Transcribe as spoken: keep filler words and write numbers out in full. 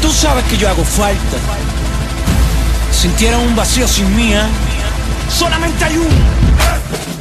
Tú sabes que yo hago falta. Sintieran un vacío sin mí, ¿eh? Solamente hay uno.